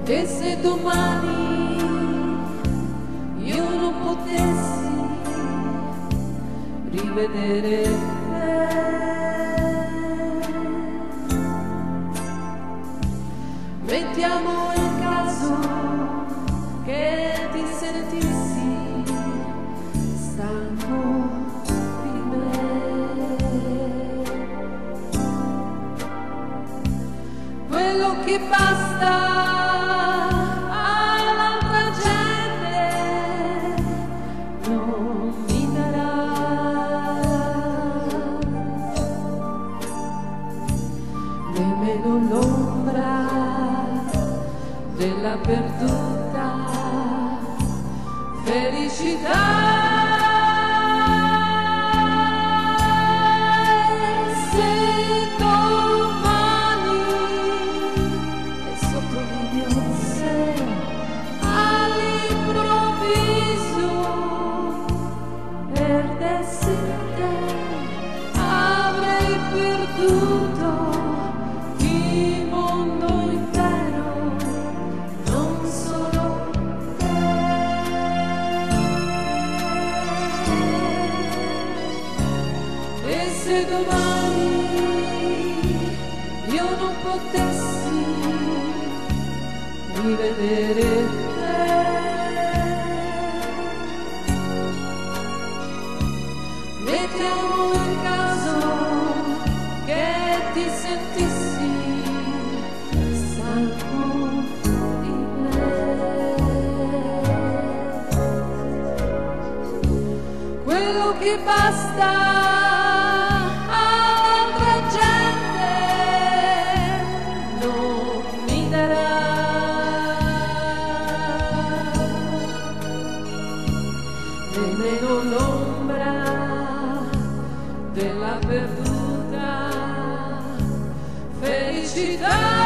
E se domani io non potessi rivedere te, mettiamo il caso che ti sentissi stanco di me. Quello che basta all'altra gente non mi darà nemmeno l'ombra della perduta felicità. Se domani e sotto l'inizio all'improvviso perdessi te, avrei perduto il mondo intero, non solo te. E se domani io non potessi rivedere te, mettiamo in caso che ti sentissi stanco di me. Quello che basta all'altra gente non mi darà nemmeno l'ombra della perduta felicità.